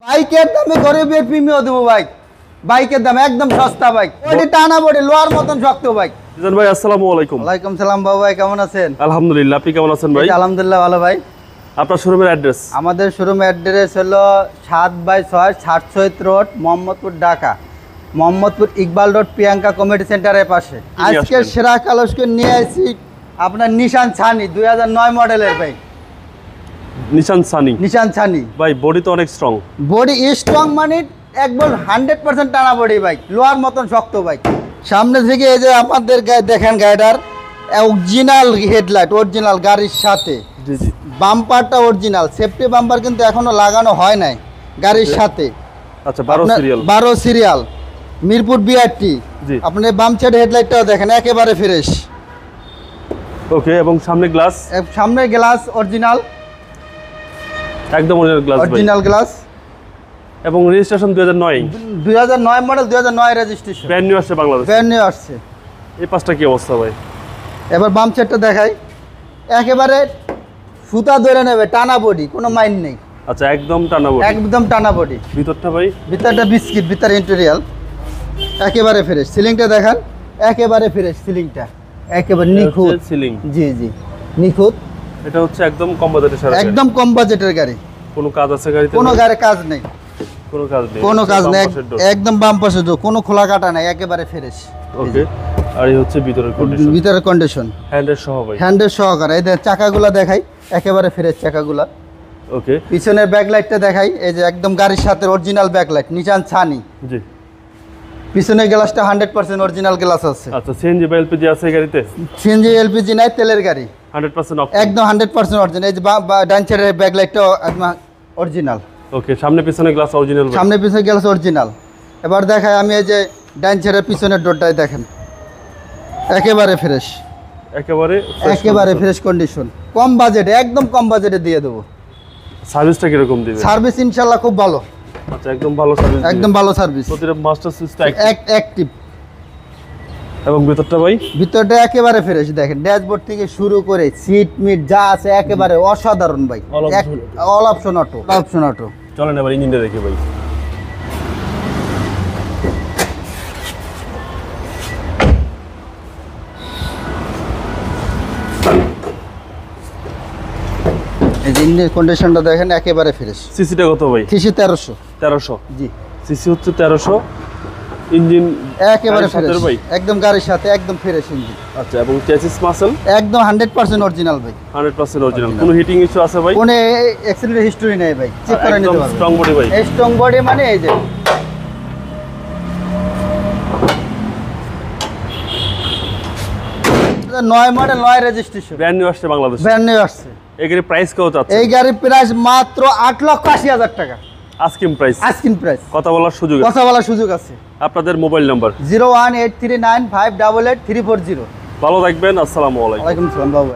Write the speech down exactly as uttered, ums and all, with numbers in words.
বাইকের দামে গরিবের প্রিমিয়াম দেবো ভাই। বাইকের দাম একদম সস্তা বাইক, বডি টানা বডি লোয়ার মতন শক্ত বাইক। মিজান ভাই আসসালামু আলাইকুম। ওয়ালাইকুম সালাম বাবু ভাই, কেমন আছেন? আলহামদুলিল্লাহ, আপনি কেমন আছেন ভাই? আলহামদুলিল্লাহ ভালো ভাই। আপনার শোরুমের অ্যাড্রেস? আমাদের শোরুম অ্যাড্রেস হলো সাত বাই ছয় ষাট Syed road, Mohammadpur, Dhaka. Mohammadpur Iqbal road, Priyanka committee সেন্টারের পাশে। আজকে সেরা কালেকশন নিয়ে আসি আপনার নিশান ছানি দুই হাজার নয় মডেলের ভাই। নিশান সানি, নিশান ছানি ভাই বডি তো অনেক স্ট্রং। বডি স্ট্রং মানে একবার হান্ড্রেড পার্সেন্ট টানা বডি বাইক, লোহার মতন শক্ত বাইক। সামনে থেকে এই যে আপনাদের গায়ে দেখেন গাড়িটার অরিজিনাল হেডলাইট, অরিজিনাল গাড়ির সাথে। জি জি। বাম্পারটা অরিজিনাল, সেফটি বাম্পার কিন্তু এখনো লাগানো হয় নাই গাড়ির সাথে। আচ্ছা, বারো সিরিয়াল। বারো সিরিয়াল মিরপুর বিআরটি। জি। আপনি বাম সাইড হেডলাইটটাও দেখেন একেবারে ফ্রেশ। ওকে, এবং সামনে গ্লাস? সামনে গ্লাস অরিজিনাল, একদম অরিজিনাল গ্লাস ভাই। Original glass. এবং রেজিস্ট্রেশন দুই হাজার নয়, দুই হাজার নয় মডেল, দুই হাজার নয় রেজিস্ট্রেশন। ব্র্যান্ড নিউ আসছে বাংলাদেশ, ব্র্যান্ড নিউ আসছে। এই পাঁচটা কি অবস্থা ভাই? এবার বাম সাইডটা দেখাই, একেবারে সুতা ধরে নেবে, টানা বডি, কোনো মাইন্ড নেই। আচ্ছা, একদম টানা বডি, একদম টানা বডি। ভিতরটা ভাই? ভিতরটা বিস্কিট, ভিতরে ইন্টেরিয়াল একেবারে ফ্রেশ। সিলিংটা দেখান, একেবারে ফ্রেশ সিলিংটা, একেবারে নিখুঁত সিলিং। জি জি, নিখুঁত। এটা হচ্ছে একদম কম বাজেটের সাথে, একদম কম বাজেটের গাড়ি। কোনো কাজ আছে গাড়িতে? কোনো গাড়ি কাজ নেই, কোনো কাজ নেই, কোনো কাজ নেই, বাম পাশের door। একদম বাম পাশে ডোর, কোনো খোলা কাটা নাই, একেবারে ফ্রেশ। ওকে, আর এই হচ্ছে ভিতরের কন্ডিশন, ভিতরে কন্ডিশন, হ্যান্ডেল সহ ভাই। হ্যান্ডেল সহকারে। এই যে চাকাগুলা দেখাই, একেবারে ফ্রেশ চাকাগুলা। ওকে, পিছনের ব্যাকলাইটটা দেখাই, এই যে একদম গাড়ির সাথে অরিজিনাল ব্যাকলাইট, নিশান ছানি। জি। পিছনের গ্লাসটা হান্ড্রেড পার্সেন্ট অরিজিনাল গ্লাস আছে। আচ্ছা, সিএনজি বা এলপিজি আছে এই গাড়িতে? সিএনজি এলপিজি নাই, তেলের গাড়ি, হান্ড্রেড পার্সেন্ট অফ, একদম হান্ড্রেড পার্সেন্ট অরিজিনাল। এই যে ডান সাইডের ব্যাকলাইটটাও একদম অরিজিনাল। ওকে, সামনে পিছনে গ্লাস অরিজিনাল, সামনে পিছনে গ্লাস অরিজিনাল। এবার দেখাই আমি এই যে ডান সাইডের পিছনের ডোরটাই দেখেন, একেবারে ফ্রেশ, একেবারে একেবারে ফ্রেশ কন্ডিশন। কম বাজেটে, একদম কম বাজেটে দিয়ে দেবো। সার্ভিসটা কিরকম দিবে? সার্ভিস ইনশাল্লাহ খুব ভালো, আচ্ছা, একদম ভালো সার্ভিস, একদম ভালো সার্ভিস। প্রতিটা মাস্টার সিস্টেম অ্যাক্টিভ। এবং ভিতরটা ভাই? ভিতরটা একেবারে ফ্রেশ দেখেন, ড্যাশবোর্ড থেকে শুরু করে সিট মিট যা আছে একেবারে অসাধারণ ভাই। All option. All option auto, option auto. চলেন এবার ইঞ্জিনটা দেখি ভাই। এই যে ইঞ্জিনের কন্ডিশনটা দেখেন, একেবারে ফ্রেশ। সিসিটা কত ভাই? সিসি তেরোশো। তেরোশো। জি, সিসি হচ্ছে তেরোশো, ইঞ্জিন একেবারে সাথে ফ্রেশ ভাই? একদম গাড়ির সাথে একদম ফ্রেশ ইঞ্জিন। আচ্ছা, এবং চ্যাসিস মাসেল একদম হান্ড্রেড পার্সেন্ট অরিজিনাল ভাই, হান্ড্রেড পার্সেন্ট অরিজিনাল। কোনো হিটিং ইস্যু আছে ভাই? কোনো অ্যাক্সিডেন্ট হিস্টরি নেই ভাই, চেক করে নিতে পারবেন। স্ট্রং বডি ভাই, স্ট্রং বডি মানে এই যে নয় মডেল, নয় রেজিস্ট্রেশন, ব্র্যান্ড নিউ আসছে বাংলাদেশ। ব্র্যান্ড নিউ আসছে। এই গাড়ির প্রাইস কত আছে? এই গাড়ির প্রাইস মাত্র আট লক্ষ আশি হাজার টাকা, আস্কিং প্রাইস। Asking price. কথা বলার সুযোগ আছে, কথা বলার সুযোগ আছে। আপনাদের mobile number? Zero one eight three nine five double eight three four zero. ভালো থাকবেন, আসসালামু আলাইকুম। ওয়ালাইকুম সালাম বাবু।